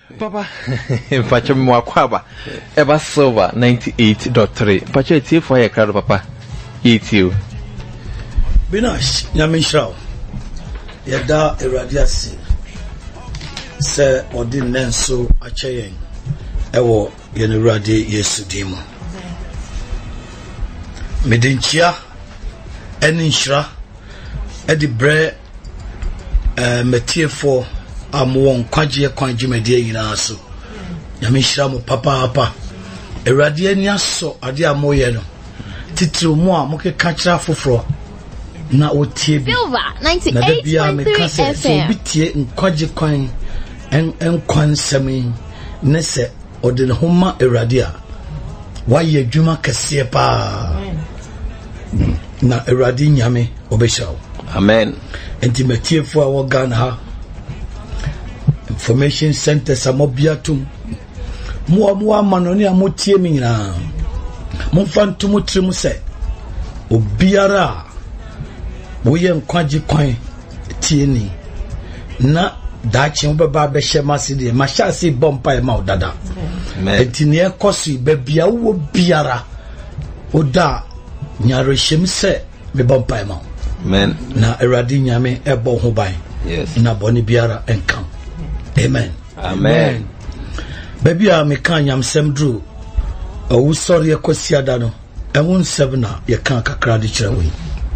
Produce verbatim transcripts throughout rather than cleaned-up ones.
Papa, Pacha Mwakwaba, Eba Silver ninety-eight point three. Pacha, it's here for your crowd, Papa. Eat you. Binash, Yamishrao. Yada Eradiasi. Sir Odin Nenso Achayen. Ewo Yenuradi Yesudimo. Medinchia, Eninshra, Eddie Bre, Metie for Amwon Kwaji Kwanji Media Yinaso. Yamishrao Papa Apa. Eradia Nyaso, Adia Moyeno. Titru Moa Moke Kachra Fufro. Na otie bi ninety-eight point three F M bitie nkwaje kwan en enkwan sami ne se ode ne homa Awurade a waye adwuma kese pa na Awurade nyame obeshaw amen enti matiefo a wo Ghana ha information center samobiatum mo mo amanoni a motie mi nyina mo fantum trim se obiara Boye nkwaji kwan tieni na dachi obeba be shemase de mashase bompa e ma odada etini ekosu bebia wo biara oda nyaro shemse me bompa e ma amen na Awurade nyame ebo ho ban yes na boni biara enkam amen amen bebia me kan nyamsem dru owu sori ekosiada no ewun seven na ye kan kakra de kire we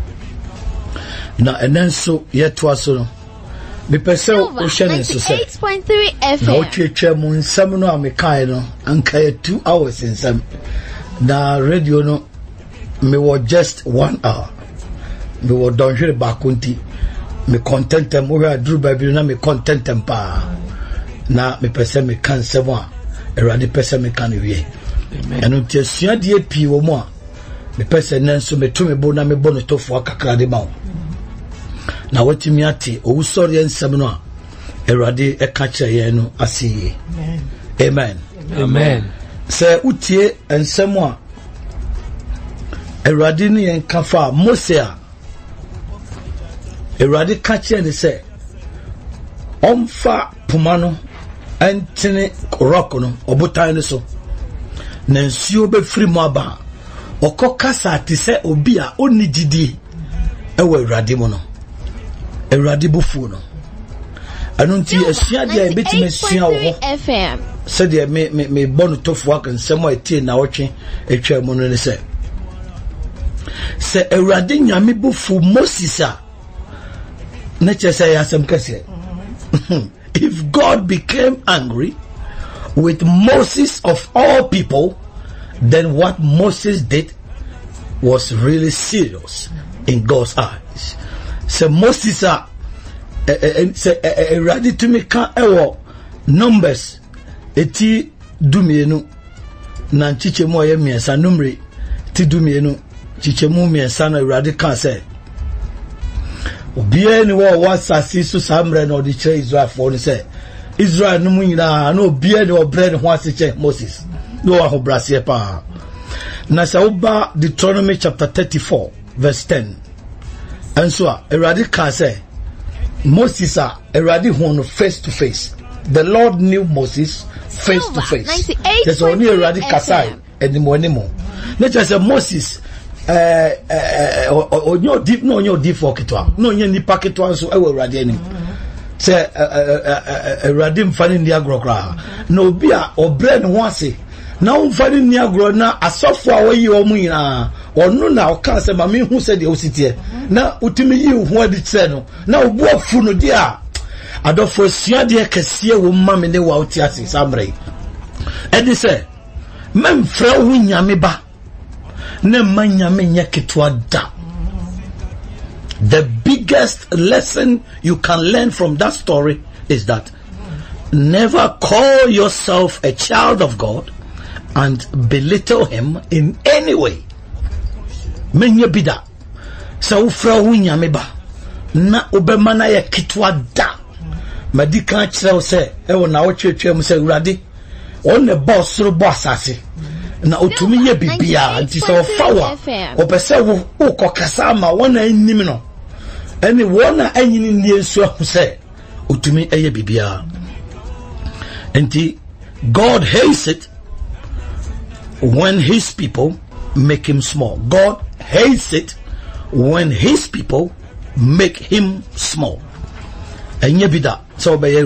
na enenso yetwa so no me pese o hye so se ninety-eight point three F M na o twetwa mu nsam no amekai no anka ya two hours nsam na radio no me wo just one hour me wo don hwere ba konti me contentem wo aduru ba bi na me contentem pa na me pese me kan nsam a Awurade pese me kan wie eno tiasua de pi wo mu a me pese nenso me to me bo na me bo no tofo akakra de ma wo na watimi ate owusori ensem no a Awurade eka kire no asiye amen amen se utie ensem a Awurade ni enka fa Mose a Awurade ka kire ni se omfa puma no entene rock no obotan ni so na nsuo be firi mu aba okokasa ate se obi a onigidi ewa Awurade mu no Awurade bufu no anunti asua dia betime sua wo se dia me me me bonu tofu aka nsemo etie na wotwe etwa mu no ne se se Awurade nyame bufu Moses a na chese ya sem kase if God became angry with Moses of all people, then what Moses did was really serious in God's eyes. So Moses are ready to make a numbers eti dumienu na chiche mo ye miensa numre ti dumienu chiche mu miensa na ready kan say obiye ni wo wasasi so samre na odi kire Israel for ni say Israel no nyina na obiye ni obre ni ho aseche Moses no wa ho brase pa na sa oba Deuteronomy chapter thirty-four verse ten and so Awurade kan say Moses a Awurade ho no face to face. The Lord knew Moses face to face. There's only Awurade kasai anymore anymore. Let us say Moses eh eh onyo deep no onyo deep for kitwa no onyo ni paketwa so ewe Awurade ani say Awurade mfani ndi agrokra na obi a obre ne ho ase na mfani ndi agro na asofo a wayi omu nyina onu na oka se ma me hu se de ositie na utimi yi hu adi tse no na obu afu no dia adofo sua de kese wo mame ne wa oti ase samre edi se memfra hu nyame ba na manyame nya ketwa da. The biggest lesson you can learn from that story is that never call yourself a child of God and belittle him in any way. Menya bida sa ufra hu nyame ba na obema na ye ketwa da madika kire se e wona wo twetwe mu se Awurade on ne boss ro boss asase na otumi ye bibia nti so fawa opese wo ukokasa ma wona anim no eni wona anyini nie nsu ahuse otumi eye bibia And God hates it when his people make him small. God hates it when his people make him small. And yebida so be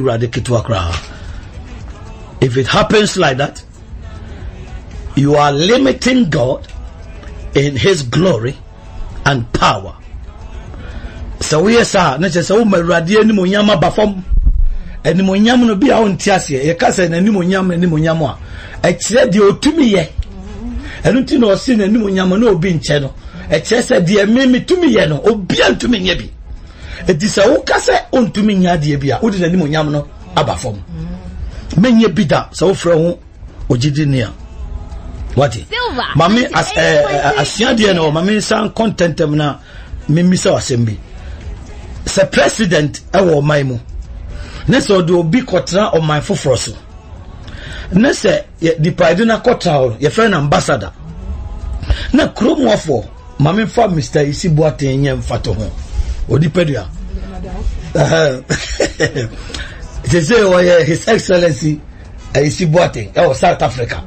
if it happens like that, you are limiting God in his glory and power. So we say na che say o mawrade ani monyam abafom ani monyam no bia on tiase ye ka say na ani monyam ani monyam a e kire de otumi ye enu ti no se na ani monyam na obi nche no e kire say de meme tumi ye no obi antumi nya bi e di say wo ka say ontumi nya de bia wo de ani monyam no abafom menye bida so frɛ ho ogidi nia wati mami as eh asia de no mami san content am na mimi sa wasembi se president ewo man mu ne so do obi kotra o man foforo so ne se di pride na kotra ye friend ambassador na kromofo mami fa Mister Isibuaten nyem fato ho odi pedua eh je say oh his excellency Isibuaten e South Africa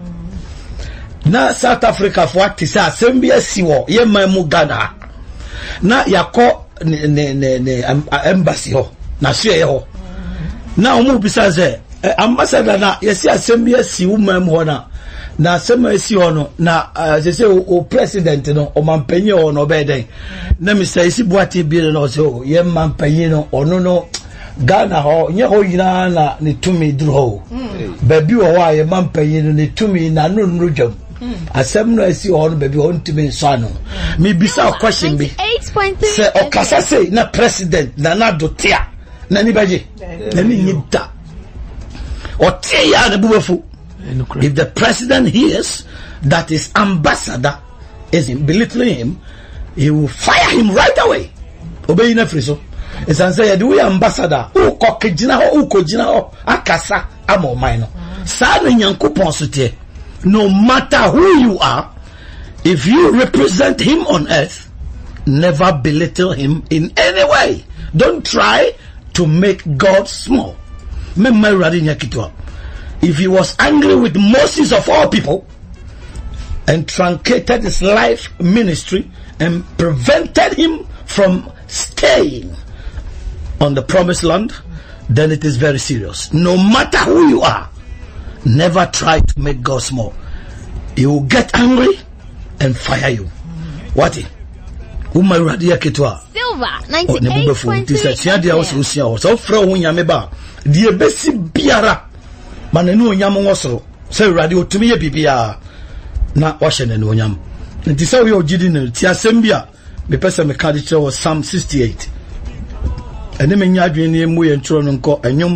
na South Africa for what is assembly siwo ye man mu Ghana na yakọ ne ne ne embassy ho na so ye ho na omu bisa ze ambassador na yesi assembly si woman ho na na assembly si ho no na se se o president no o mampanyi ho no be den na Mister Isibuaten bi no so ye mampanyi no ono no Ghana ho nye ho yina na ne tumi duru ho baby ho wa ye mampanyi no ne tumi na no no dwam asem no asi ho no baby ho ntumi nso ano me bisa question bi se okasa say na president na na dotia na ni baje na ni nyida otia na bubefu. If the president hears that his ambassador is belittling him, he will fire him right away. Obey na friso it's answer the way ambassador who kokejina ho who kojina ho akasa amo man no sa na nyankopon sotie. No matter who you are, if you represent him on earth, never belittle him in any way. Don't try to make God small. If he was angry with Moses of all people and truncated his life ministry and prevented him from staying on the promised land, then it is very serious. No matter who you are, never try to make God small. He will get angry and fire you. What? Uma radia ketwa. Silver ninety-eight point three. So from Yameba, the besi biara. Manenu nyam wosoro. Say radio to me bibia na washe na nyam. Nti say we ogidi na ti asem bia me pese me card kire was Psalm sixty-eight. Ene me nya adwen ne mu ye ntro no nko anyom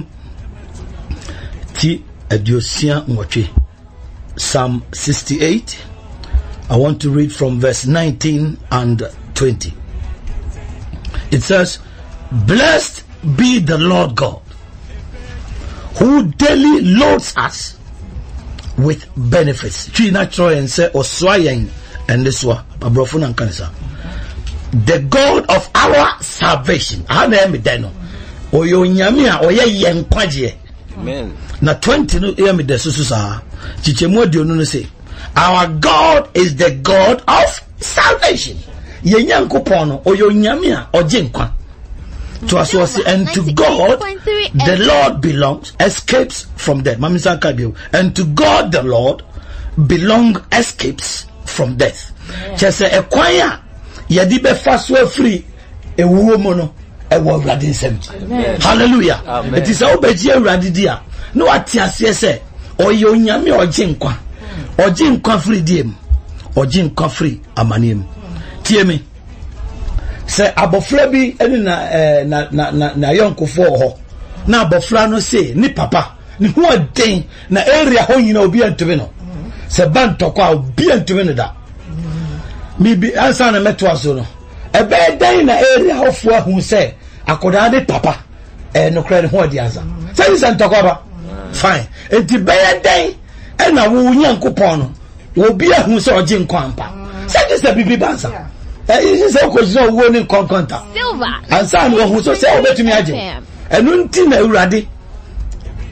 ti adiosia nwotwe. Psalm sixty-eight. I want to read from verse nineteen and twenty. It says, "Blessed be the Lord God, who daily loads us with benefits." Chi natural and say oswayen and this one abrofo na kanisa. The God of our salvation. Ana me deno. Oyo nyame a oye yen kwaje. Amen. Na twenty no e me de susu sa. Chichemu dio no say, our God is the God of salvation. Ye nyankopon no oyo nyame a oje nkwa. To us was and to God the Lord belongs, escapes from death. And to God the Lord belong, escapes from death. Just a choir yadi be fast way free a woman a word radin sem. Hallelujah. Amen. It is all beji radidia. No atiasie say or yo nyame or jinkwa or jinkwa free diem or jinkwa free amanim. Tie me. Say abofra bi eni na na na na, na yonkofo ho na abofra no say ni papa ni ho den na area ho nyina obi antumi no se bantokwa obi antumi no da mi bi ansa na meto aso no e be den na area ho fo hu say akoda de papa e no kra ho di ansa say ni santokwa ba fine enti be den e na wo nyankopon no obi ahu say oje nkwanpa say this a bibi bansa. Eh, is a question winning conquanta. Silver. And some who so say obey to me again. And until na urade.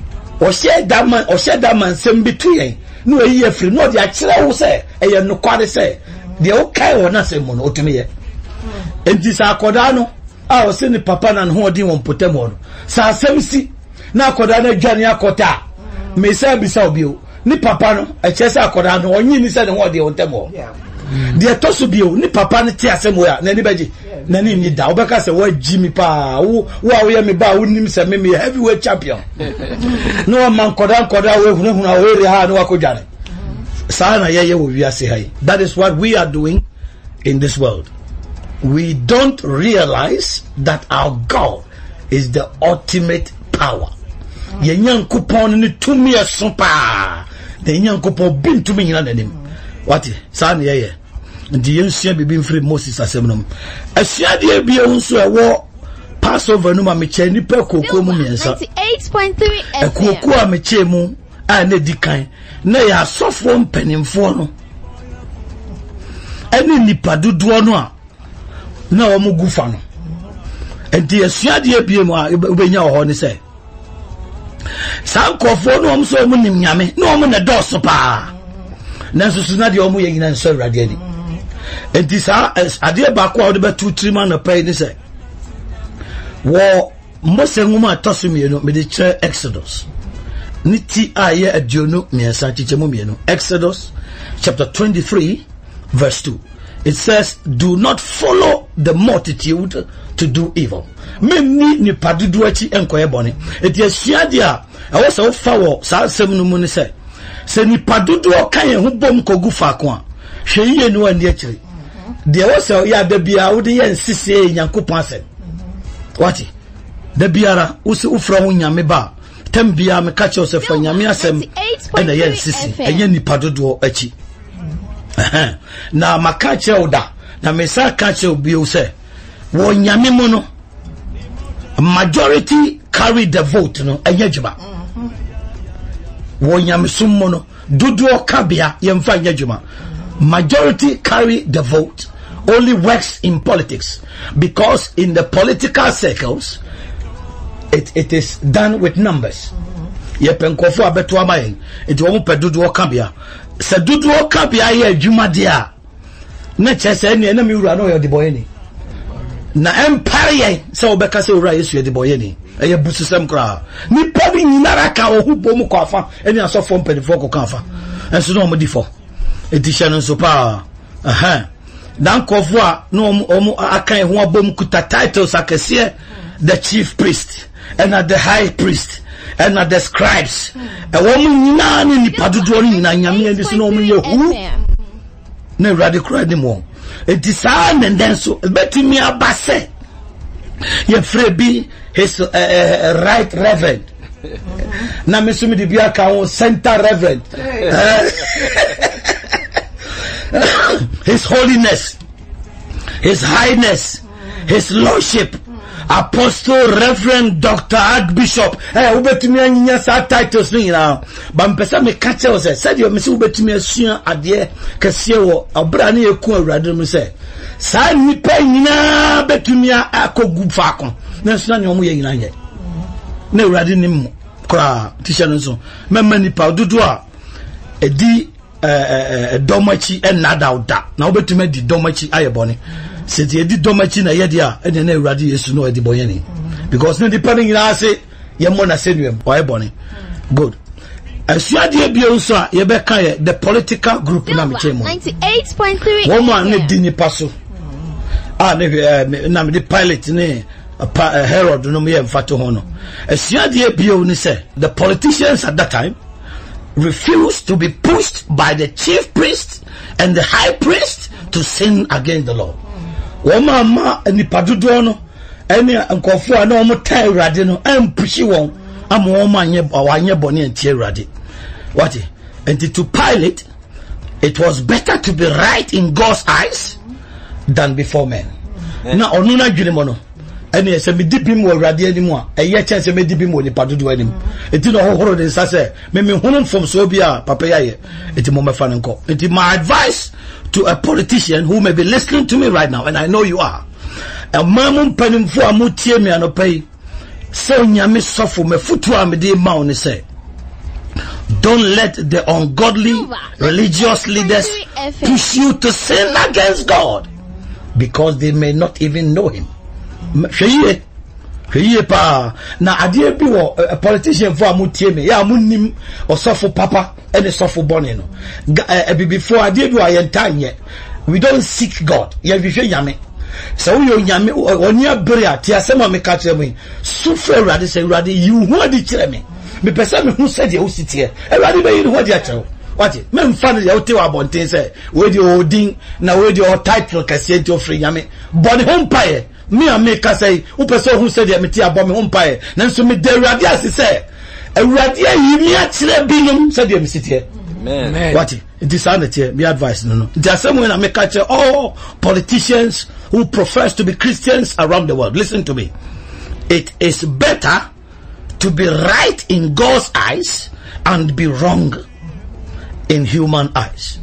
or share that man or share that man same between no year free no the actual say e no kwade say the okay or na say mo no otumi ye enti sa akoda no a o se ni papa na ho odin won potemo no sa asem si na akoda na dwane akota me say bisa obi o ni papa no e che say akoda no onyi ni say ne ho odin won temo de to so bio ni papa ni ti asem wo ya na ni beji na ni ni da obeka say wa jimi pa wo wo ye me ba wo nim say me me heavyweight champion no man koda koda we hunu hunu we re ha no akodwane sa na ye ye wo wi ase hai. That is what we are doing in this world. We don't realize that our God is the ultimate power. Ye nyankopon ni tumi eso pa. De nyankopon bin tumi nyina nanim. What? Sa na ye ye. Ndi yensia bibi mfiri Moses asem no. Asua de bia unso e wo Passover no ma me che nipa kokko mu miensa. ninety-eight point three F M. Kokko a me che mu a na dikan. Na ya sofo mpanimfo no. Eni nipa dodo no a na o mu gufa no. Enti asua de bia mu a ubenya ho ne se. Sankofo no om so mu nim nyame. Na om na doso pa. Na so so na de om ye nyina nso awrade ani. Enti sa ade ba kwa o de betu trima na pay ni se. Wo Mose nguma tosumi no me de chere Exodus. Niti aye adiono miensa chichemu mienu. Exodus chapter twenty-three verse two. It says, do not follow the multitude to do evil. Meni ni padudu achi enkoye boni. Eti asua dia e wo se wo fa wo sa asem no mu ni se. Se ni padudu o kan ye ho bom kogu fa ko a. Hwe ye no andi akiri. De wo se ya da bia wo de ye nsise nyankopon asem. Wati? Da biara wo se ufra ho nyame ba. Tembia me catch yourself for nyame asem e na ye nsisi enye nipa dodo achi na makache oda na me sa kache obi o se wo nyame mu no majority carry the vote no enye djuma wo nyame sum mu no dodo kabia ye mfa enye djuma majority carry the vote only works in politics because in the political circles It, it is done with numbers. Ye penkofo abeto amayen. Enti wo pe dodo kabia. Se dodo kabia ye adwuma dia. Na chese ne na mi wura na yo de boye ni. Na empire ye se obeka se wura Yesu ye de boye ni. Eye bususem kra. Ni pabi nyinara ka wo hubo mu kwafa. Eni asofo mpedifo ko kanfa. Enso no mo difo. Edition so pa. Aha. Dan kofo a no omo akan ho abom kuta titles akese the chief priest and at the high priest and at the scribes a woman nani ni padudo ni na nyame andi so no mu ye hu na radi cry dem won it is and then so betimi abase ye frebi his uh, uh, right reverend na me so me di bia ka won center reverend uh, his holiness, his highness, his lordship, apostle, reverend, doctor, archbishop. Eh, ubetumi anyinya sa titles ni na. Ba mpesa me kache o se. Said you me se ubetumi asua ade kese wo obra na eku awrade mu se. Sa nipa nyina betumi akogu faako. Na so na omo ye nyina ye. Na awrade nim kra tisha no so. Memma nipa dudu a edi eh domachi enada oda. Na ubetumi di domachi ayebone. Seti edi domachi na ye dia ene na awrade Yesu no edi boye ni. Because no depending na say ye mo na senuem ayebone. Good. Asuade bia nso a ye be kan the political group na me chemo ninety-eight point three woman ne di nipa so ah ne na me the pilot ne Herod no me mfato ho no asuade bia ni say the politicians at that time refused to be pushed by the chief priest and the high priest to sin against the Lord. Woman ma nipa dodo no ene nkofo a na omo tai urade no ampushi won am woman anye awanye bone antie urade. What? And to Pilate, it was better to be right in God's eyes than before men. Now, onuna junimono. And yes, me deep him will radi anymore. A year chance me deep him will padu do him. It is no horror in Sase. Me me home from Sobia, Papaya. It is Moma Fananko. It is my advice to a politician who may be listening to me right now, and I know you are. A mamum penim for a mutie me and pay. So nyame sofo me futu amede ma oni say. Don't let the ungodly religious leaders push you to sin against God, because they may not even know him. Hweye hweye pa na ade bi wo a politician for amutie me ya munnim osofo papa and osofo bone no before ade bi ayentanye. We don't seek God. Ya hwehwe nyame. So we nyame oni abere ati asema me ka kire me sufre urade se urade you hu adi kire me me pese me hu se de ositie urade be yi hu adi a kire what me mfa no ya ote wa bonten se we di odin na we di o title kase enti ofre nyame bone ho mpae me a me ka say wo pese hu se de me ti abo me ho mpae na nso me de urade ase se urade yi mi a kire binum se de me sitie. Amen. What it is sanity, me advice no no. There are some when I make catch all politicians who profess to be Christians around the world. Listen to me. It is better to be right in God's eyes and be wrong in human eyes.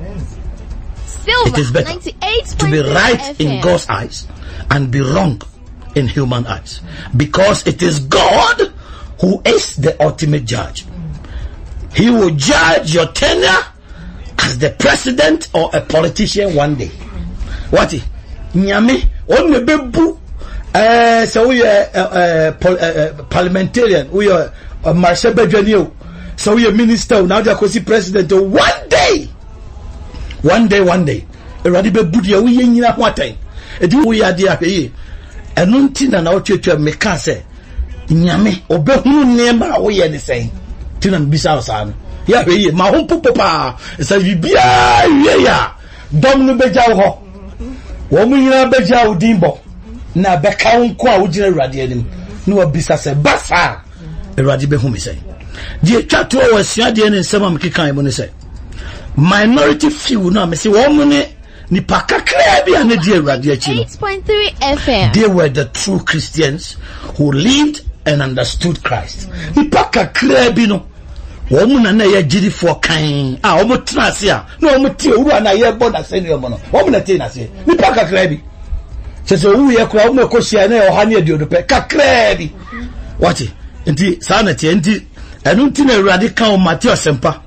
Silver, it is better to be right in God's eyes and be wrong in human eyes, because it is God who is the ultimate judge. He will judge your tenure as the president or a politician one day. What? Nyame on the bebu eh so we are parliamentarian, we are Marshal Bedjanio, so we are minister, now they are president. One day, one day, one day, already bebu dia we nyina ho atan. E di we ade ahwe eno ntina na otwetwa meka se nyame obehunu nema wo ye ne sen tinam bisa osan ya hweye ma ho popopa sa bibia ye ya dom no beja ho wo mu nyina beja odimbo na beka nko a wo gina urade anim no obisa se basa urade be hu mi sen die twato wo suade ne nsema mkekan mo ne se minority few na me se wo mu ne ni pakakra bia ne die urade achi eight point three F M. They were the true Christians who lived and understood Christ. Ni pakakra bi no wo mu na na ye giri for kan ah wo mu trase a na wo mu tie uru na ye boda se ne mo no wo mu na tie na se ni pakakra bi se se wu ye kra wo mu ko sia na yo ha ne adi pe kakra bi what enti sana tie enti enu nti na urade kan o Matthew sempa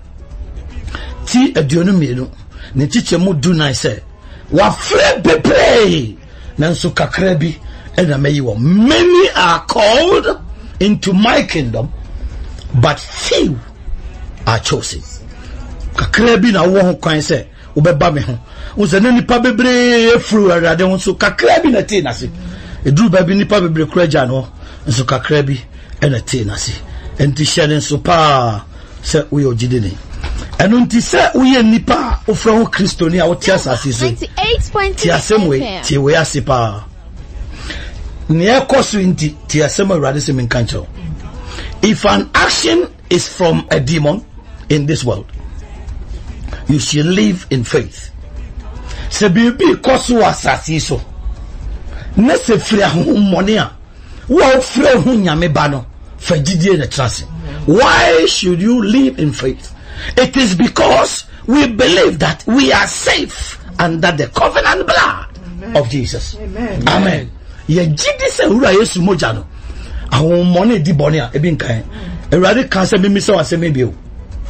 ti aduonu mienu ne chiche mu do na se wa fre bebre nanso kakra bi ena meyi wo. Many are called into my kingdom, but few are chosen. Kakra bi na wo ho kwan se wo beba me ho unse ne nipa bebre efru arade ho so kakra bi na te na se eduru ba bi nipa bebre kuraja no nso kakra bi ena te na se enti hyene nso pa se wo yo gidene eno nti se wo ye nipa ofra ho kristoni a wo tia asase so ninety-eight point three ti asemwe ti we asipa ne ekoso nti ti asema urade se menkancho. If an action is from a demon in this world, you should live in faith. Se bibi koso asase so na se firi ho money a wo firi ho nyame ba no fa gidie na trust. Why should you live in faith? It is because we believe that we are safe under the covenant blood Amen. Of Jesus. Amen. Amen. Ye gidi se ura Yesu moja no ahon money di bone a ebi nkan ewrade kan se memi se wase me bio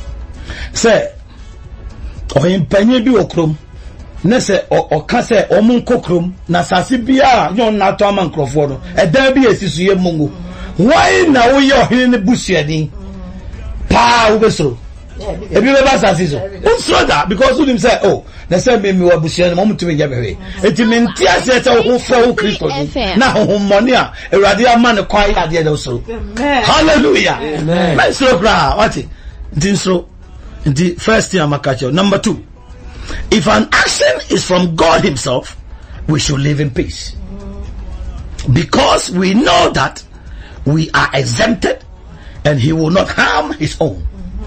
se oyin panye bi okrom na se o ka se omun kokrom na sase bia yon na to ama nkrofo no edan bi esisu ye mungu why na wo ye ohene ne busuani pa wo besro ebi be ba sase so usro da because you say oh na say me me wa busuani mo mutumi nja behwe enti me ntia se se wo fra wo Kristo na ho money a ewrade ama ne kwai ade de usro hallelujah amen mesro bra what enti so enti first thing amakacho. Number two, if an action is from God himself, we should live in peace, because we know that we are exempted and he will not harm his own.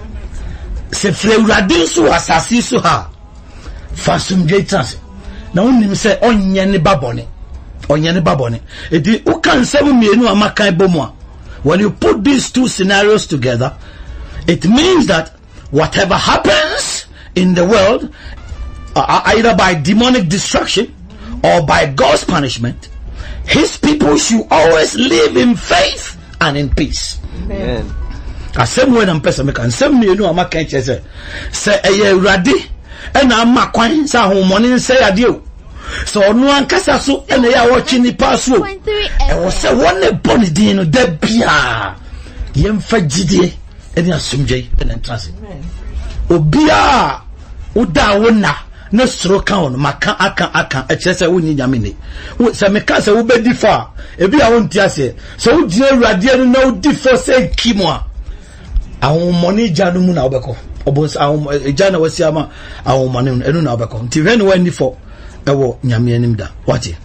Se frewrade so asasi so ha fasum jeitans na onim se onye ne babone onye ne babone edi ukan seven mienu amakan bomu a. When you put these two scenarios together, it means that whatever happens in the world, uh, either by demonic destruction or by God's punishment, his people should always live in faith and in peace. Amen. asem we na mpesa meka nsem mienu ama kan chese se eye urade e na ama kwan sa homoni nse yade o so onu ankasa so e na ya wochi ni paso e wo se wonne boni din no da bia yemfa gidie e ni asomdwe e na entrance obia uda wona na soro kan on maka aka aka e chese woni nyame ne se meka se wo bedi fa e bia wonti ase so wo die urade no na wo di for say kimo awon money janu mu na obeko obos awon jana wasi ama awon money enu na obeko nti when when for ewo nyame anim da wati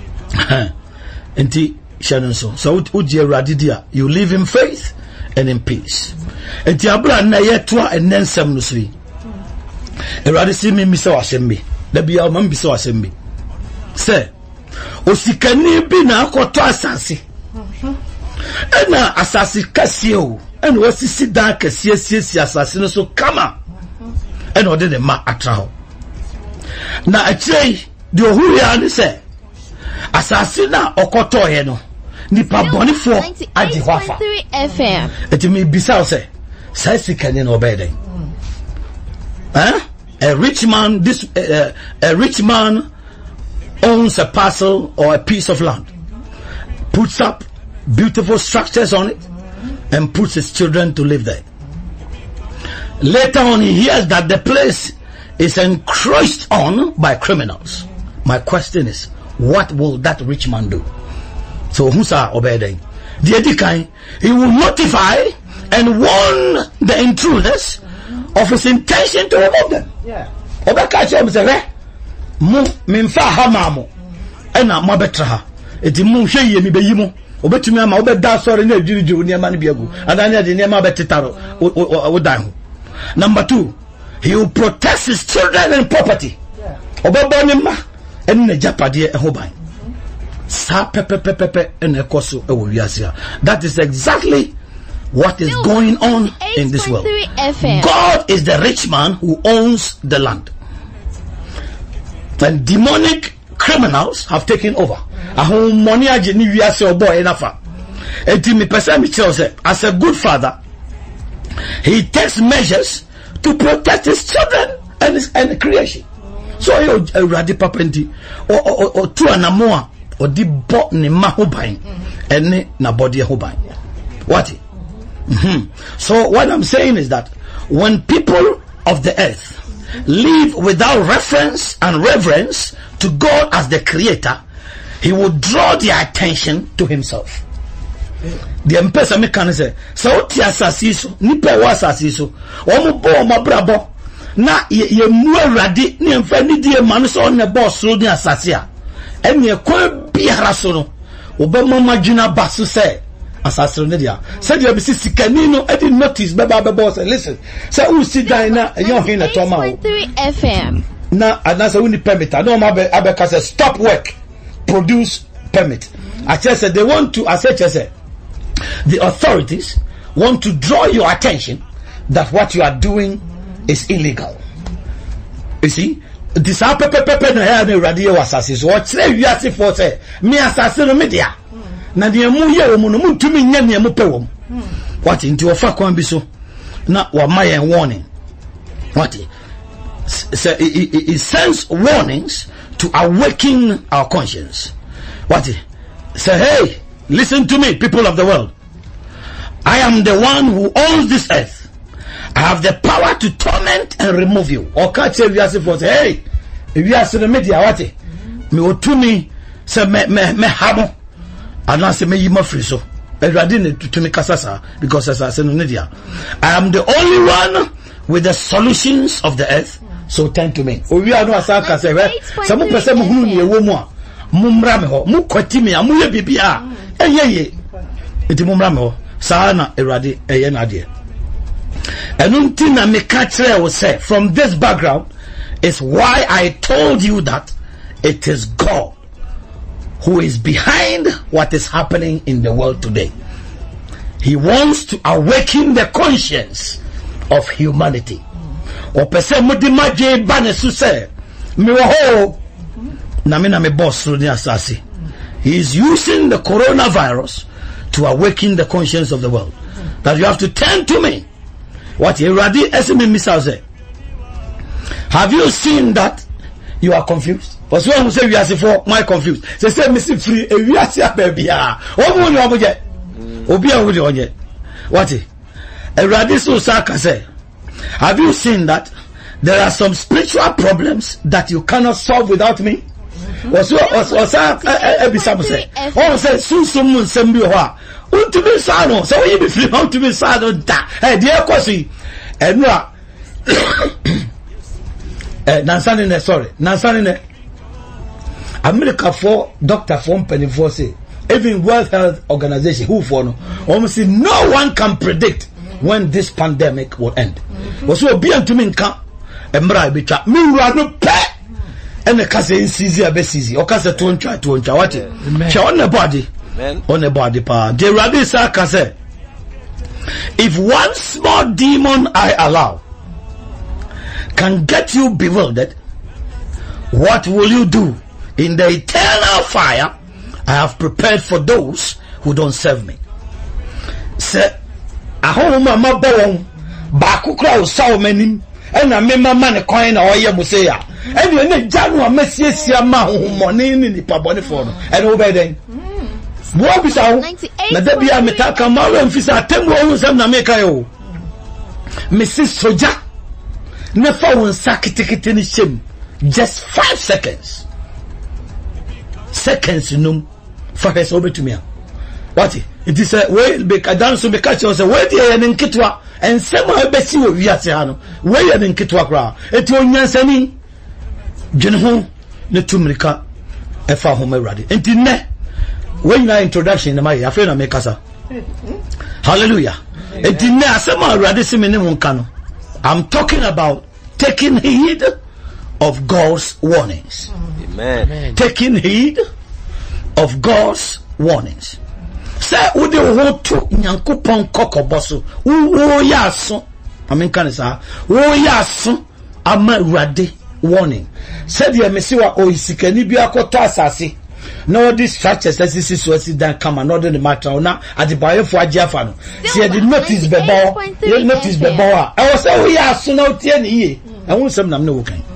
nti shanon so so uji erade dia you live in faith and in peace nti abra na yeto enensem no so yi erade si mi mi se wasembe da bia o mi se wasembe se osikani bi na akoto asase ena asase kase o and was sit down kesi esi assassin so kama and ode the ma atra na achei de ohuri ani se assassin na okoto ye no nipa bonifo adi hwafa F M eti mi bisa se sai sikane no obeden eh a rich man this uh, a rich man owns a parcel or a piece of land, puts up beautiful structures on it, and puts his children to live there. Later on, he hears that the place is encroached on by criminals. My question is, what will that rich man do? So, who's our obeying? The Edikai, he will notify and warn the intruders of his intention to remove them. Yeah. Obakacha say, "Mu minfa hamamo, ena mo betra. Eti mu hwe ye mi beyi mu. Obetumi ama obeda sori na adwiridu ne ma ne biagu. Adanya de ne ma betetaro odan ho." Number two, he will protect his children and property. Yeah. Obebo ne ma enne japade e ho ban. Sa pepe pepe pepe ene koso e wo wiase. That is exactly what is going on in this world. God is the rich man who owns the land. And demonic criminals have taken over. Ahun money ajeni wiase obo enafa. Enti me pesa mi tell say, as a good father, he takes measures to protect his children and his and creation. So you already papenti or or or two anamoa or di bo ni mahoban and na body hoban. What? Mm-hmm. So what I'm saying is that when people of the earth live without reference and reverence to God as the creator, he will draw their attention to himself. The empesa me can say, so ti asasiso, nipa wa asasiso, omo bo omo brabo, na ye mu awrade ne emfa ni die manu so ne boss ro ni asase a, ene kwa biara so no, obema magina basu say asasiro ne dia said you be sikani no e did notice baba baba say listen say who sit down na enyo hin na toma F M na anasa we need permit no ma be abeka say stop work produce permit. I just said they want to, I said, say, the authorities want to draw your attention that what you are doing is illegal. You see, this are pepe pepe no hair no radio assassins. What say you are for say me assassin media. Na de mu ye wo mu no mutumi nya ne mu pe wo. What into ofa kwan bi so na wa my warning. What so it, it, it sends warnings to awaken our conscience. What say, hey, listen to me, people of the world. I am the one who owns this earth. I have the power to torment and remove you. Or can't say we are supposed to say, hey, if you are to the media, what me or to me say me me me hamo and I say me you free so. But I didn't to me kasasa because as I said in media, I am the only one with the solutions of the earth. So turn to me. O we are no asaka say we some person mu hunu ne wo mu a mu mra me ho mu kwati me amu ye bibia eyeye enti mu mra me ho saa na erade eye na de enunti na me ka kire wo say from this background is why I told you that it is God who is behind what is happening in the world today. He wants to awaken the conscience of humanity. O pese mudi maje bane su se mi wo ho na me na me boss ro ni asasi. He is using the coronavirus to awaken the conscience of the world. that you have to turn to me. What you ready? Esme Misa say. Have you seen that you are confused? But when we say we are for my confused. They say Mister Free, we are here, baby. Oh, we are here. Obi a we are here. What? Eradi so Saka say. Have you seen that there are some spiritual problems that you cannot solve without me? Was was was Ebi Sam say. Oh, say soon someone send me ho. Untimi sano. So you be free untimi sano da. Hey, dear Kosi. Enra. Eh, Nansani ne sorry. Nansani ne. America for doctor for penny for say. Even World Health Organization who for no. Almost say no one can predict when this pandemic will end. Was so be unto me nka. Emra be twa. Me wura no pe. And the case is easy, a bit easy. Or case to try to try what? She on the body, on the body power. The Rabbi Saka said, if one small demon I allow can get you bewildered, what will you do in the eternal fire I have prepared for those who don't serve me? Say, I hope my bow back crowd saw many. And I remember man coin or ya musea. And you need Janu Messias ma money in the paboni for and obey then. What is our Nadabia Metaka Maro and Fisa Temo Sam Nameka? Missus Soja never won sack ticket in shame. Just five seconds. Seconds, you know, for his over to me. What it is a way make a dance to make a chose away and in Kitwa. And somehow Bessie will be at Siano. Where you in Kitwakra? It will Yansani General Netumrika Efa Home Radi. And Tine when your introduction in my affair make us hallelujah. And Tine Asama Radisimin Kano. I'm talking about taking heed of God's warnings. Amen. Taking heed of God's warnings. Say wo de ho to Nyankopon kokoboso wo yaso amen kan sa wo yaso ama urade warning said the mesiwa o isikani bi akoto asase no these structures that this is so sit down come and order the matter na adibaye fo agiafa no see the notice bebo the notice bebo a I was say wo yaso na otie ne ye ehun sem nam na wo kan.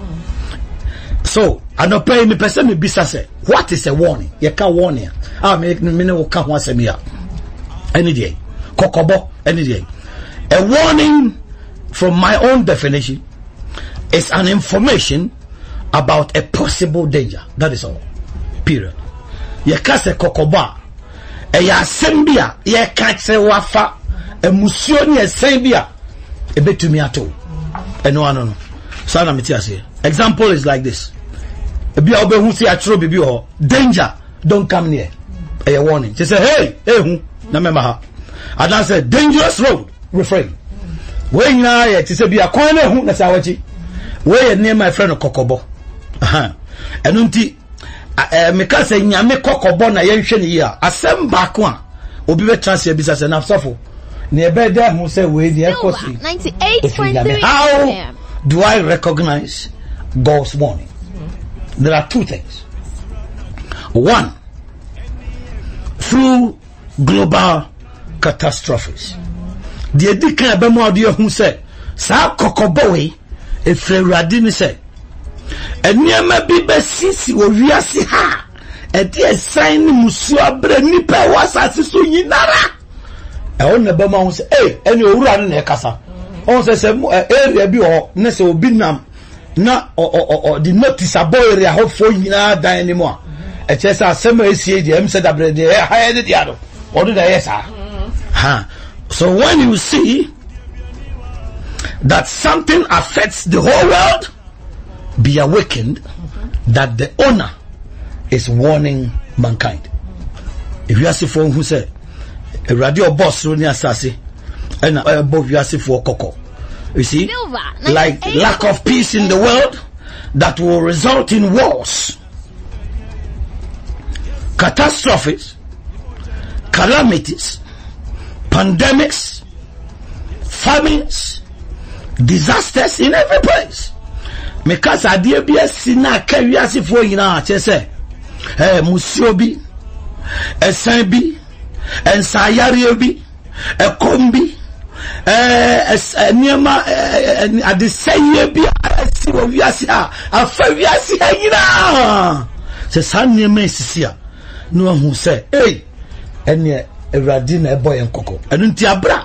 So I don't pay me person me bisa say what is a warning? You can warning. Ah me me no ka ho asem ya. Any day. Kokobo any day. A warning from my own definition is an information about a possible danger. That is all. Period. You can say kokoba. E ya sembia ye ka se wafa e musuo ni sembia e betumi ato. E no ano no. So na me ti ase. Example is like this. Danger, don't come near. A warning. She said, hey, hey, who? Namemaha. And I said, dangerous road, refrain. When you are, she said, be a corner, who Nasawachi. Where near my friend Kokobo. Uh-huh. And unti, Mika say, Yame Kokobo, na Yenshin here. A sem back one. Obi transfer business enough suffer. Near bed there, who say, where the echo ninety-eight point three. How do I recognize God's warning? There are two things. One, through global catastrophes. The Edika Bemo who said, Sa Kokoboy, a Freradini said, and near my baby sissy or Riasi ha, a dear sign Musua Brenipa was as a Suinara. I own the Bema say, hey, and you run in a casa. Also, say, area be or Nesso Binam. Na or or or the notice a boy area hope for you now die anymore. A chess a summer C D M said that they hired the other. Or did I yes, sir? Huh. So when you see that something affects the whole world, be awakened that the owner is warning mankind. If you ask for who said a radio boss running assassin and above you ask for cocoa. You see, like lack of peace in the world that will result in wars, catastrophes, calamities, pandemics, famines, disasters in every place. Because I dear be a sinner carry as if we na chese eh musiobi, a sanbi, and sayari bi, a kombi. eh niema ade seye bi asi wo wiase a afa wiase anyina se san niema esisi a no ahu se eh ene Ewurade na ebo yen koko enu nti abra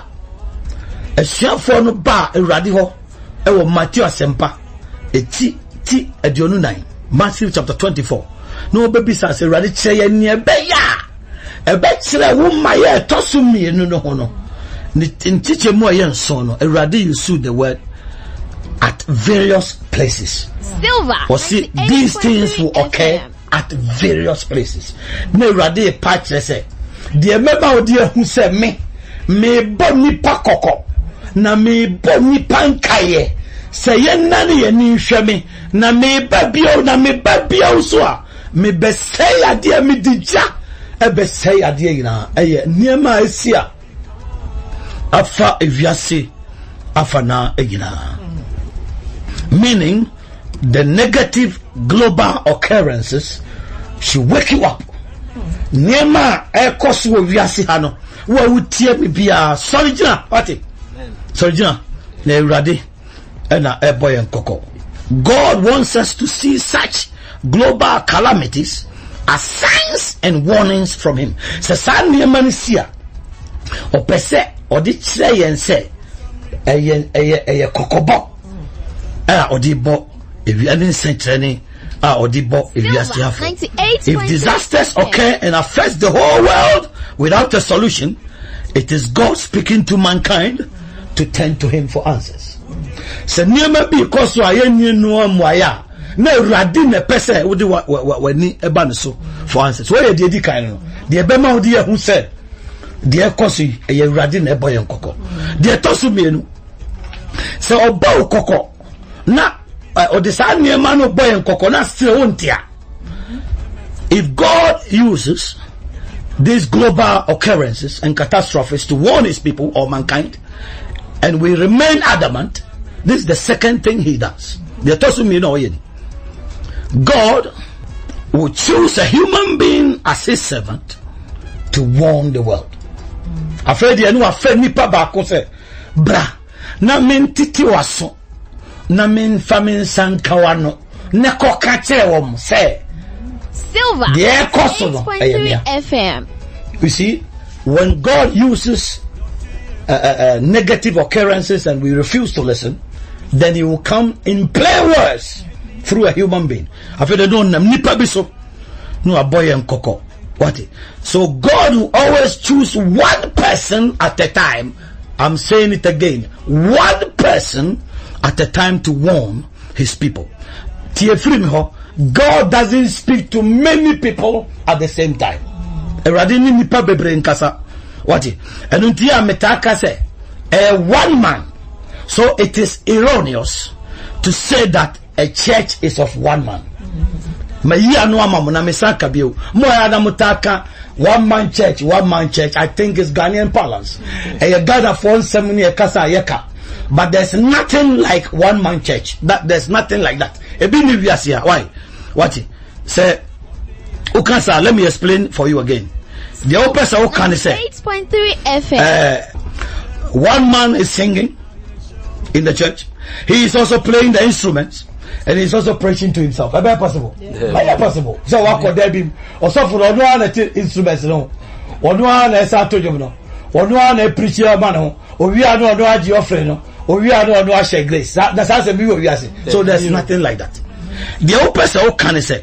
asuafo no ba Ewurade ho e wo Matthew asempa eti ti aduonu nine Matthew chapter twenty-four no baby sa se Ewurade kire ye ne be ya e be kire wo maye tosu mienu no ho no ni ntiche mu aye nso no Ewurade use the word at various places. Silver. Or see, these things will occur at various places. Ne Ewurade pa kire se the member odi who say me me bo nipa koko na me bo nipa nkaye say ye nani ye ni hwe me na me ba bio na me ba bio so a me be say ade me digya e be say ade yina eye niema asia afa eviase afa na yina, meaning the negative global occurrences should wake you up. Nema e koso wo wiase ha no wo wutie bibia sorry gina what sorry gina na Ewurade e na e boy nkoko. God wants us to see such global calamities as signs and warnings from him. Se san nema ni sia o pese o di kire yen se eye eye eye kokobo ah o di bo e wi ani sentrene. Ah, Odibo, if you if disasters occur and affect the whole world without a solution, it is God speaking to mankind to turn to him for answers. So never because I no mwaya na Ewurade na pese wo de wani eba no so for answers. Where dey di kan no? The ebema wo dey hu say the ekoso e Ewurade na ebo yen kokko. The tosu mienu. So oba kokko na or the same man of boy and coconut still if God uses these global occurrences and catastrophes to warn his people or mankind, and we remain adamant, this is the second thing he does. God will choose a human being as his servant to warn the world. Afraid you know afraid me pa ba ko se bra na men titi waso na men famin sankawano ne ko ka che wom say Silver eight point three F M. You see, when God uses uh, uh, uh, negative occurrences and we refuse to listen, then he will come in plain words through a human being. After they don't nipa biso no a boy and coco. What? So God will always choose one person at a time. I'm saying it again. One person at a time to warn his people. God doesn't speak to many people at the same time. What? A one man. So it is erroneous to say that a church is of one man. One man church, one man church. I think it's Ghanaian parlance. A gather for seven years, but there's nothing like one man church. That there's nothing like that. Why? What? Say, Ukasa, let me explain for you again. The open so can say eight point three F M. Uh, one man is singing in the church. He is also playing the instruments. And he's also preaching to himself. Is that possible? Is that possible? So what could there be? Or so for one instruments, no. One one is out to you, no. One one is preaching a man, or we are not no your friend, no. Or we are not no share grace. That, that's how we are saying. So there's nothing like that. The old person can say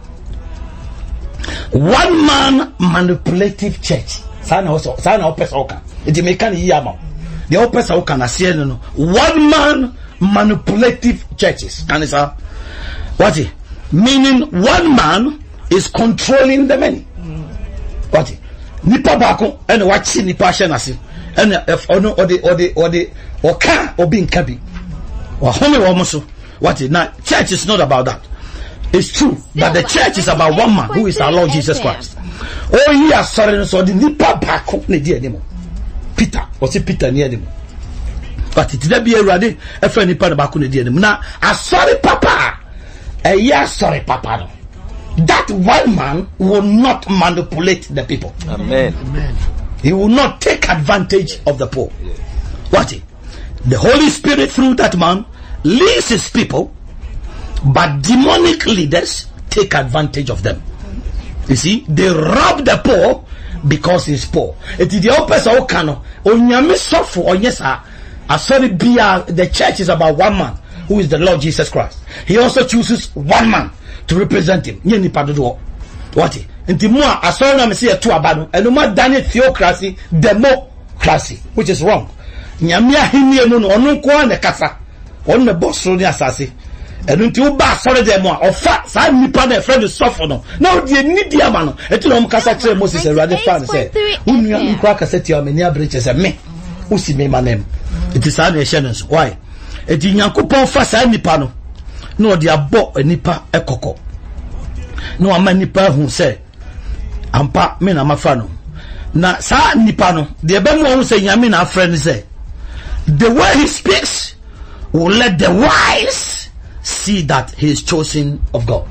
one man manipulative church. Sana also, sana old person can. It may can hear man. The old person can say no. One man manipulative churches. And it's a what it? Meaning one man is controlling the many. What it? Nipa bako and watching nipa shenasi. And if or no or the or the or the or can or being kabi. Or home or what it? Now church is not about that. It's true that the church is about one man who is our Lord Jesus Christ. Oh yeah, sorry, so the nipa bako ne di anymore. Peter, what's it Peter near them? But it did be a ready a friendly part about Kunadian. Now, a sorry papa, a yes, sorry papa. That one man will not manipulate the people. Amen. Amen. He will not take advantage of the poor. What? The Holy Spirit through that man leads his people, but demonic leaders take advantage of them. You see, they rob the poor because he's poor. It is the opposite of Kano. Onyame suffer or yes, I sorry be the church is about one man who is the Lord Jesus Christ. He also chooses one man to represent him. What? Inti more astronomy see a two abano and no more than theocracy, democracy, which is wrong. Nyamia hini no ono kwa ne kasa. On the boss so ni asase. And until ba sorry them or fat side nipa na friend suffer no. Now the need the amano. Etu no kasa kire Moses e rade fan say. Unu am kwa kasa ti amani abreche say me. Usi me manem. It is an assurance. Why? Eti Nyankopon fa side nipa no. No de abo nipa ekoko. No ama nipa hu say ampa me na mafa no. Na sa nipa no de ebe mo hu say nyame na friend say. The way he speaks will let the wise see that he is chosen of God.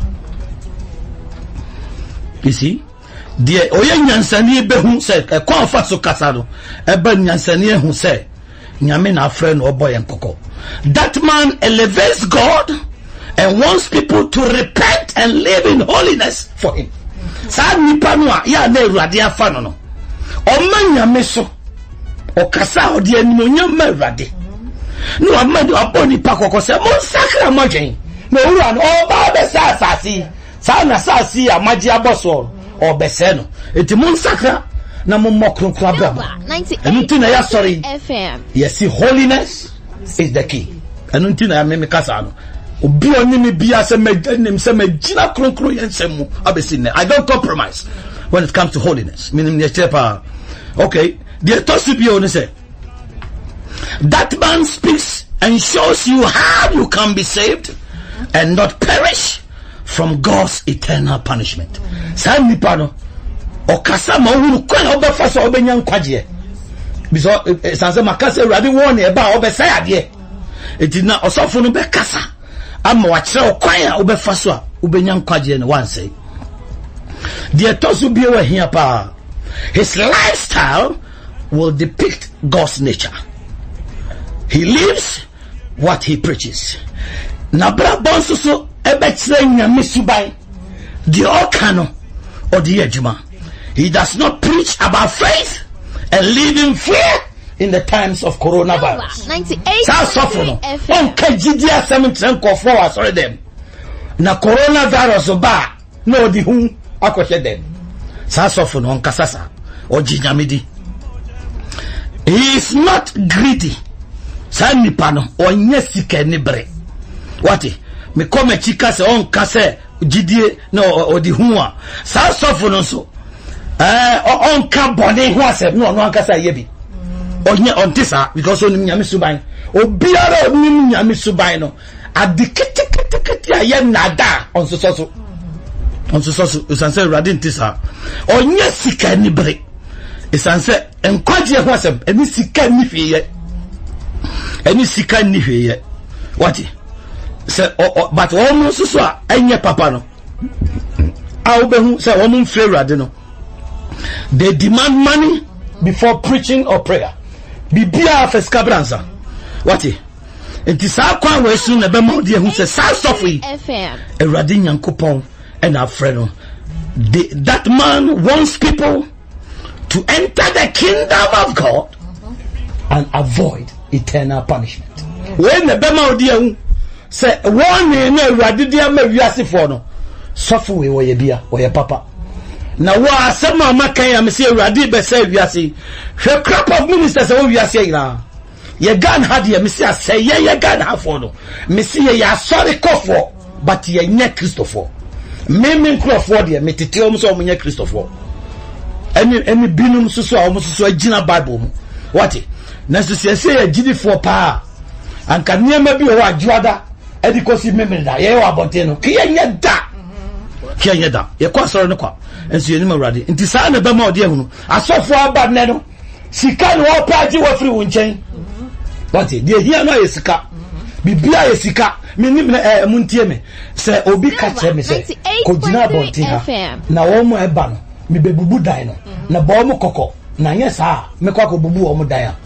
You see, the oye nyansani be hu say e kwa fa so kasa no e ba nyansani hu say nyame na friend o boy enkoko. That man elevates God and wants people to repent and live in holiness for him. Sa nipa no a ya na Awurade afa no no o ma nyame so o kasa o de animonyam ma Awurade no amadu aboni pa kokko se mo sakra modwen no wura no o ba be sa asasi sa na asasi amaji aboso o be se no enti mo sakra na mo mokronkra bra enti na ya sorry F M. Yes, see, holiness is the key. And until I me kasa no obi oni me bia se me nim se me gina kronkro yensemu abesi ne. I don't compromise when it comes to holiness. Meaning the chepa. Okay, the tosibio say that man speaks and shows you how you can be saved and not perish from God's eternal punishment. Sa nipa no okasa ma hunu kwa obefa so obenya nkwaje. Because sanse makase Awurade won e ba obesa ade. Eti na osofo no be kasa ama wa kire okwan a obefa so a obenya nkwaje ne wan say. The tosibio we here pa. His lifestyle will depict God's nature. He lives what he preaches. Nabra bonso so ebetre nyame suban di okano or di ejuma. He does not preach about faith and live in fear in the times of coronavirus. ninety-eight on kajidia seven trenko for sorry them. Na coronavirus ba no di hu akoshe them. Sa sofo no nkasasa o jinyamedi. He is not greedy. Sa nipa no onye sika ni bre. Wati me come chika se on kase jidie no odi hu a. Sa sofo no so eh on ka bone hu asem no no ankasa yebi. Onye ontisa because onim nyame suban. Obiara onim nyame suban no adiketikiti ayem nada on so so. On so so usanse Awurade ntisa. Onye sika ni bre. Usanse enkwaje hu asem eni sika ni fiye. Eni sika ni hweye. What? Say but almost so a enye papa no. A obehu say omo mfre Awurade no. They demand money before preaching or prayer. Bibia feska branza. What? Enti sa kwa wesu na be mo de hu say sa sofi. Awurade Nyankopon and our friend. That man wants people to enter the kingdom of God and avoid eternal punishment. When the Bema Odiahu say one in a radidia maviasi for no suffer we or ye beer or your papa. Now, what some Makaya Monsieur Radi Bessa Viasi, her crop of ministers over Viasi now. Ye gun had ye, Monsieur say, ye, ye gun have for no. Monsieur, ya sorry cough but ye neck Christopher. Meme Crawford, ye metitium so many Christopher. Any any binum so almost so a Gina Bible. What it? Necessary say a G D for power. And can near maybe a Juada, Edicosi Memenda, ye are Boteno, Kianya da. Kianya da, ye quite sorry no qua. And so you know ready. In the sign of Bemo Diamu, I saw for a bad nano. She can't walk party with free wind chain. What it? Dear, here no is sika. Bibia is sika. Minim a muntieme. Say, Obi catch me say, Kojina Bontina. Na omo ebano. Mi bebubu dino. Na bomo koko. Na yes, ah, me kwako bubu omo daya.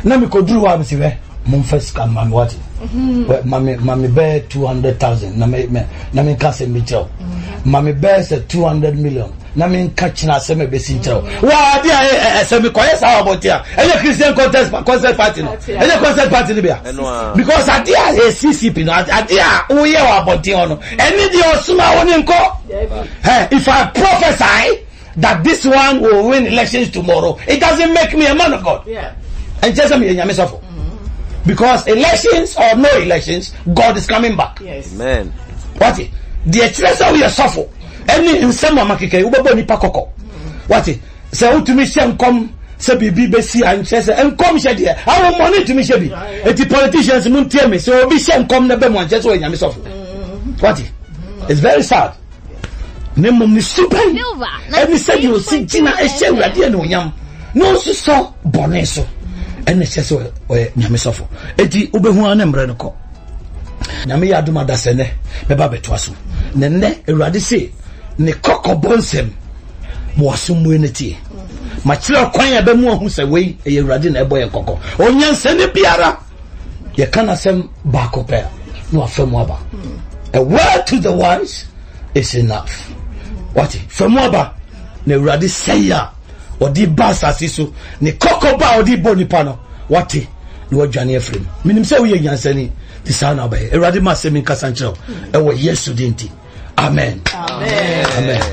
na me koduru wa me se we mum first come mami what mami mami bear two hundred thousand na me na me ka se me chero mami bear say two hundred million na me catch na se me be si chero wa dia se me koye sa about here any Christian contest concert party no any concert party ni bia because adia e C C P no adia wo ye wa about here no any di osuma woni nko hey if I prophesy that this one will win elections tomorrow, it doesn't make me a man of God. Yeah. And just me nyame suffer. Because elections or no elections, God is coming back. Yes. Amen. What it? The expression we suffer. Any in some makike ubebo ni pakoko. What it? Say who to me say come say bibi be see and say and come say there. Our money to me say be. Et the politicians mun tell me so be say come na be mo just we nyame suffer. What it? It's very sad. Nemo ni super. Every said you see Gina e she radio no nyam. No so so boneso. Ene che so we nyame sofo. Eti obehu anemre no ko. Nyame ya aduma da sene be ba beto aso. Ne ne Awurade se ne kokko bonsem mo asomwe ne tie. Ma kire kwan ya be mu ohu se we e Awurade na ebo ye kokko. Onyanse ne biara ye kana sem ba ko pe no afemu aba. A word to the wise is enough. What? Femoba ne Awurade say ya odi bass asiso ne kokoba odi bonipa no what? Ne wadwane afrim minim say we yansani ti sa na ba Awurade ma se min kasanchero e wo Yesu dinti amen amen amen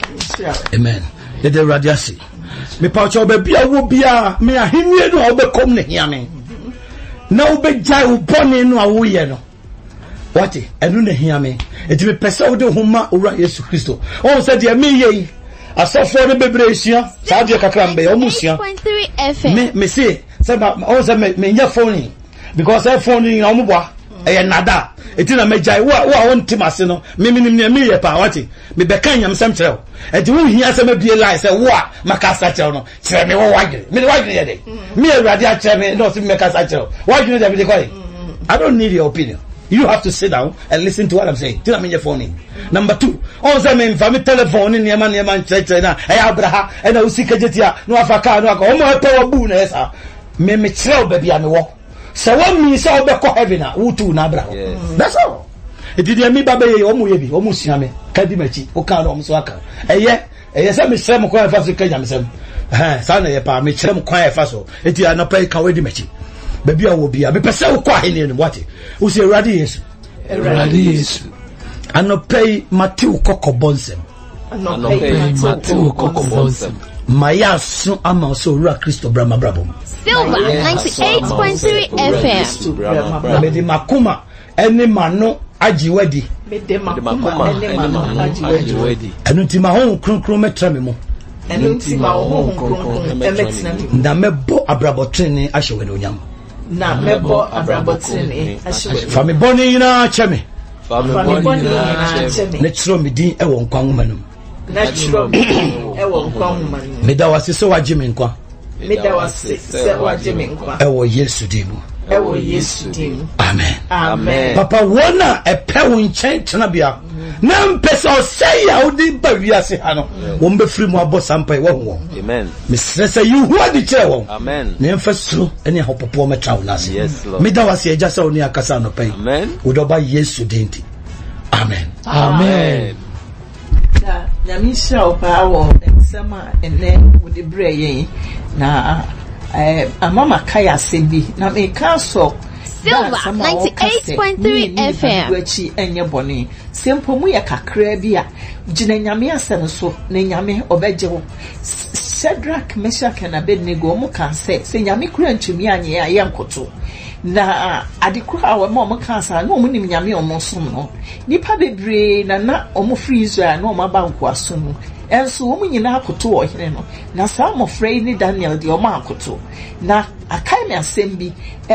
amen de de Awurade asi me pa cho ba bia wo bia me ahenie no obekom ne hiame na obegya wo bone no awoye no what? Enu ne hiame eti me pese wo de homa owura Yesu Kristo on said ye me ye asofo ne bebre esua sa de kakra mbe o musua me me say say on say me me nya phone because that phone ni o mboa e nada eti na megya wo wo won timase no me me me me ye pa what? Me be kan nyam sem kire eti wo hia say me bie lie say wo a makasa kire no kire me wo wagire me wagire ye de me Awurade a kire me no say me makasa kire wagire de be dey I don't need your opinion. You have to sit down and listen to what I'm saying. Tell me your phone. Number two, also me family telephone in Yemen Yemen church na e Abraham e na usika jetia no afaka no aka o mo epe wo bu na esa me me kire baby am wo so one me say obeko heaven na wutu na Abraham. That's all. It did me baba ye o mo ye bi o mo sua me kadi machi o kan no mo so aka eye eye say me kire mo kwa fa so kanya me sem eh sa na ye pa me kire mo kwa fa so eti anopa ka we di machi baby a wo bia me pese wo kwa hene no what wo say Awurade Yesu Awurade Yesu anopei Matthew kokko bonsem anopei Matthew kokko bonsem maya so ama so Owura Kristo brama brabo Silver ninety-eight point three F M me di makuma eni mano ajiwadi me di makuma eni mano ajiwadi enu ti ma hon kronkron metra me mo enu ti ma hon kronkron emetina me nda mebo abrabotene ahyewe no nyam na mebo abrabotene ahyewe fami boni na cheme fami boni na cheme ne chiro me din e won kwa nwoma no na chiro me e won kwa nwoma no me da wase so waje me nkwa me da wase se waje me nkwa e wo Yesu dimu e wo Yesu dimu amen amen papa wona e pe won chen tena bia na mpesa say ya odi ba wiase ha no won be free mu abosampa e wo amen me stress you who are the chair won amen na mfesro ene hopopo me travel na se yes lord me da wase eja sa oni akasa no pai amen wodoba Yesu dinti amen amen da nyami sha opa wo ensema ene wodi bre yen na eh amama kaya sebi na me ka so Silver ninety-eight point three F M wachi enye boni sempo mu ye kakra bi a gina nyame asem so na nyame obeje wo Shadrach Meshach and Abednego mu kan se se nyame kura ntumi anye ya ye nkoto na adekura wa mo kan sa na omunim nyame omosom no nipa bebre na na omo free Israel na omo banku asom enso omo nyina akoto wo hene no na sa mo free ni Daniel de omo akoto na akai me asem bi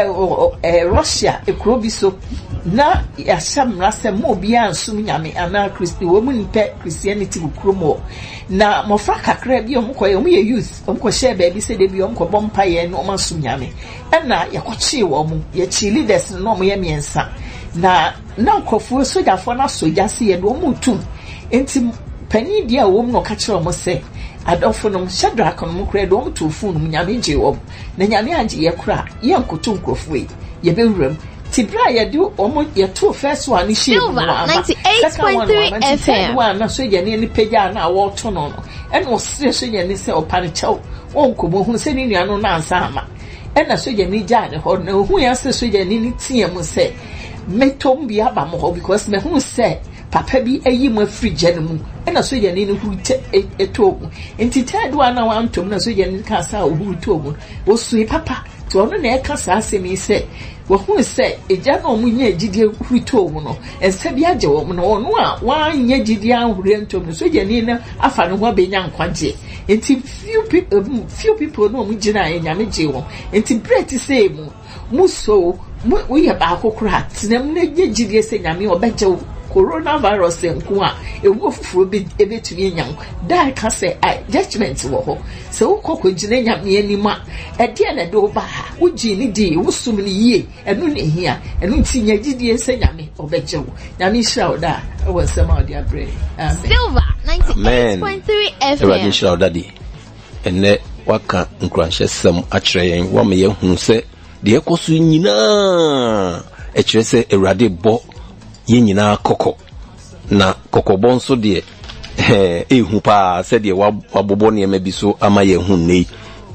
e Russia ekuro bi so na ya shamra se mo bi ansum nyame ana Christi wo mu nipa Christianity bukuro mo na mo fra kakra bi omo koye omo ye youth omo ko share ba bi se de bi omo ko bompa ye no omo asum nyame na yakochi wo mu ye chi leaders no omo ye miensa na na nkofo soja fo na soja se ye do omo tum enti pani dia wo mu no ka kire omo se adofo no Shadrach no mukra do to phone mu nyame je wo na nyame age ye kra ye nkoto nkrofo e ye bewuram tibra ye do omo ye to first one ni she ninety-eight point three F M one na so ye ne ni pagya na wo to no no e no se so ye ne se opane chew onkomo hu se ni nua no na ansa ama e na so ye ni ja ne ho na hu ya se so ye ni ni tie mu se metom bi aba mo ho because me hu se papa bi ayi mu afri gya mu e na so ye ni ni hu te eto enti tadu ana wa antom na so ye ni ka sa ohu to mu wo sui papa to ono na e ka sa asemi se wo hu se eja na omu nya gidie hu to mu no ense bi age wo mu no ono a wa nya gidie anhure ntom so ye ni na afa no ho benya nkwaje enti few people um, few people no mu gina enyame je wo enti bread say mu mu so mu ye ba akokora tinem na nya gidie se nyame obeje wo coronavirus enko a ewu ofufuro be ebetumi nyam dai ka se ai judgment wo ho se wo kokko gine nyame anima e de na do ba wo gi ni di wo sum ni yie enu ne hia enu nti nya gidie se nyame obeje wo nyame hira da e wo sema odi abre amen Silver ninety-eight point three F M Ewadi hira da di ene waka nkranhye sem a kire yen wo me ye hu se de ekoso nyina e kire se Ewade bo ye nyina koko na kokobon so de eh ehu pa se de wabobo ne ma bi so ama ye hu nei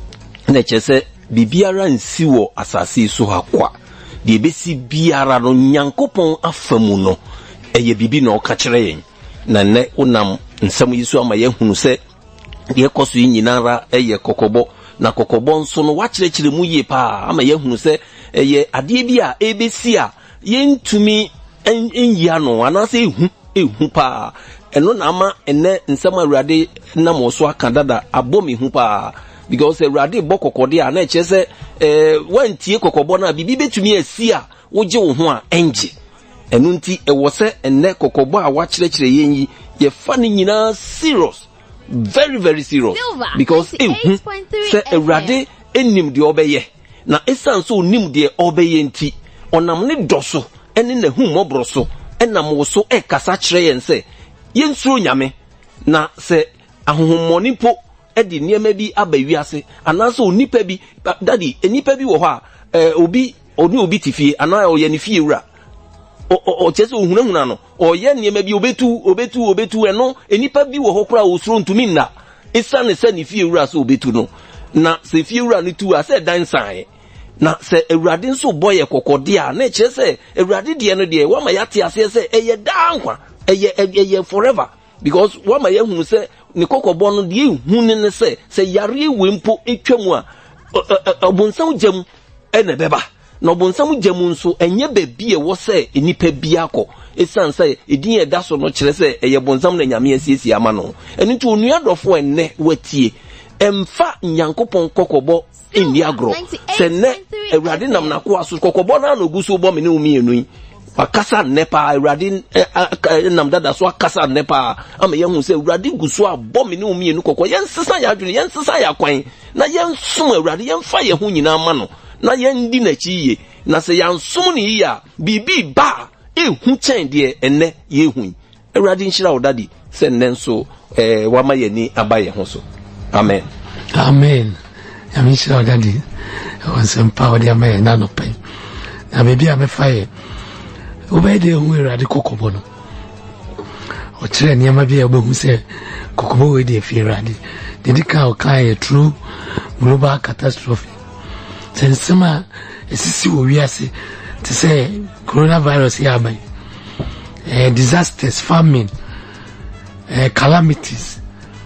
na chese bibiara nsi wo asase so hakwa de besi biara no nyankopon afamu no eye bibi na oka kire yen na ne unam nsam yi so ama ye hu se de ekoso nyina ra eye kokobo na kokobon so no wa kire kire mu ye pa ama ye hu se eye ade bi a ebesi a yentumi en ya no anase ehu ehu pa eno na ama ene nsem Awurade na mo so aka dada abomi hu pa because Awurade bokokode a na echese eh wantie kokobo na bibi betumi asi a woje wo ho a enje eno nti ewo se ene kokobo a wa kirekire yenyi ye fa ni nyina serious very very serious because ehu se Awurade enim de obeye na esan so onim de obeye nti onam ne doso ene na hu mobro so ena mo so e kasa kire yen se yensuro nyame na se ahohommoni po e di niema bi abawiase anaso onipa bi daddy enipa bi wo ho a obi oni obi tifie ana o ye ne fie wura o o chese ohunahuna no o ye niema bi obetu obetu obetu eno enipa bi wo ho kura osuro ntumi nna isa ne se ne fie wura so obetu no na se fie wura ne tu a se dan san na se Awurade nso boye kokode a na kire se Awurade de no de wa ma yate ase se eye dankwa eye eye forever because wa ma ye hunu se ne kokobo no de hu ne se se yare wempo etwamu a obonsam gyam ene beba na obonsam gyam nso enye bebie wo se enipa bia akọ esan se edin eda so no kire se eye bonsam na nyame asiesie ama no eni to onu adofo enne watie emfa nyankopon kokobo eni agro se ne Awurade nam na ko aso kokobo na no guso bo me ne umi enu akasa nepa Awurade nam dada so akasa nepa ama ye hu se Awurade guso abo me ne umi enu kokko yen sesa ya adwene yen sesa ya kwan na yen som Awurade yen fa ye hu nyina ama no na yen di na chiye na se yan som ne yi a bibi ba ehu chen de enne ye hu Awurade nhyira odadi se nnenso eh wa ma ye ni abaye ho so amen amen yami nhyira odadi wansem pa odi amaye na no pen na bebi a me faye obede hu Awurade kokobo no o kire niam bia obehu se kokobo we de fi Awurade dedi ka o kai true global catastrophe sensema esisi wo wiase to say coronavirus ya ban eh disasters, famine, eh calamities,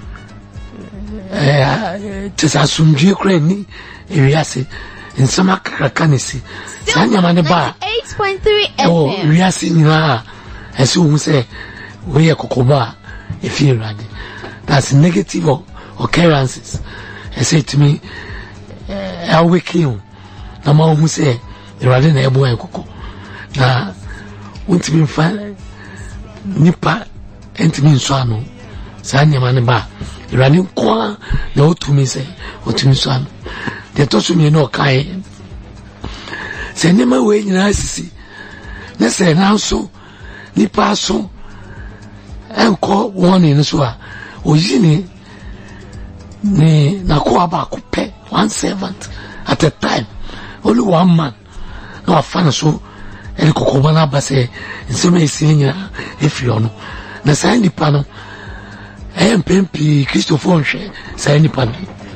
eh tesa sumdwe kra ni ewiase nsema krakanisi sanya mane ba eight point three F M oh wiase ni na esi wo se we ye kokoba e feel ready. That's negative occurrences. I say to me I wake you na ma hu se ready na ebo en koko na untimi mfa nipa entimi nso ano sanya mane ba ready kwa na otumi se otumi nso ano de to so mi no kai se nema we nyina sisi na se na so nipa so enko woni no so a oyini ne na ko aba ko pe one servant at a time, only one man. No afan so e kokoba na ba se nsema isinya efi ono na sai nipa no e mpempi Christopher nhwe sai nipa no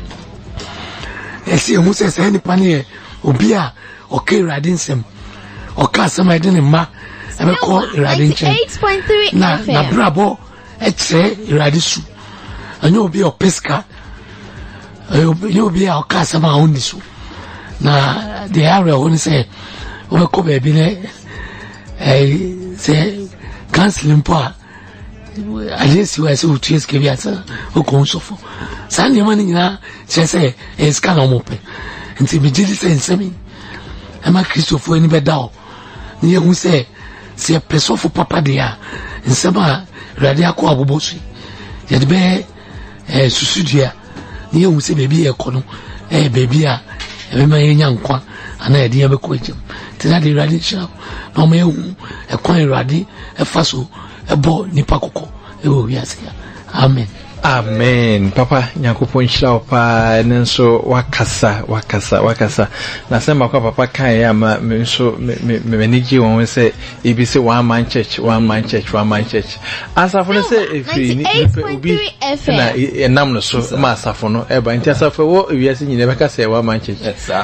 esi hu se sai nipa ne obi a okay radinsem oka sama de ne ma e be ko radinche na na brabo e tre radisu anyo obi o pesca e obi a oka sama onisu na the area won say we ko baby ne eh say counseling pa alesi wa se o tries ke bia sa o ko sofo san ne mani na se se e ska no mo pe nti bi jidi se nsemi e ma Christopher ni be dawo ni e hu se se pesofo papa dia nsema rade akọ abobosu ye de be eh susudia ni e hu se baby e ko no eh baby a e ma yenya nkwa ana e de be ko ejim tina de rade sha no me hu e kwan rade e faso e bo nipa kokko e wo wiase amen. Amen. Papa nyankopon hyira pa nenso wakasa wakasa wakasa na sema kwa papa kan ya ma nso me manage won say e bi say one man church one man church one man church asafo no say efi ni obi na enam no so ma asafo no e ba nti asafo wo wiase nyine be ka say one man church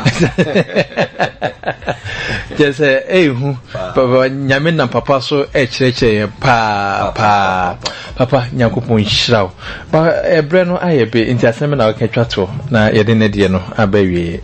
just eh hu papa nyame na papa so e kireche pa pa papa nyankopon hyira ba ebre no ayebe nti asem na waka twato na yede ne de no abawie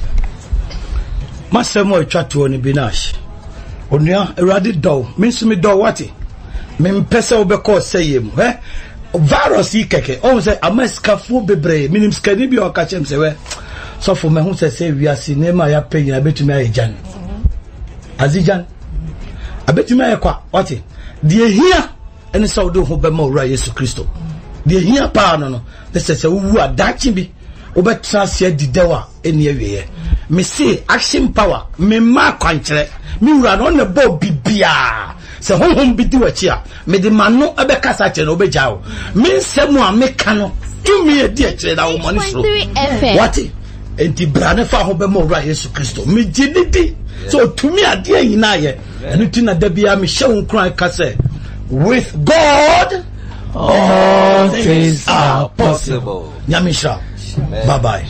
masemo twato ni binash onua erade do minsumi do wati mempese obekọ sayem he virus ikeke o say amaskafo bebre minim skani bi o ka chem se we so for me hu se se wiase nema ya penya betumi ayejan azijan abetumi ayekwa wati de hia ene saudi ho be ma ora Yesu Kristo de hia pa no no se se wu adachi bi obetra se didewa eni awie me say action power me ma kwankyere me wura no na bo bibia se honhom bi di wachi a me de mano ebe kasa che no obejao me nsemu a me ka no tumi e di akire da wo mani fro wati enti brane fa ho be ma ora Yesu Kristo me gididi so tumi ade anyina ye enu ti na da bia me hye won kran ka se with God all things are possible. Nyamisha. Bye bye.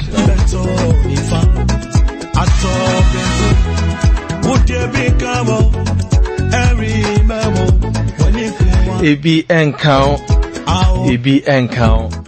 Ebi encount, ebi encount.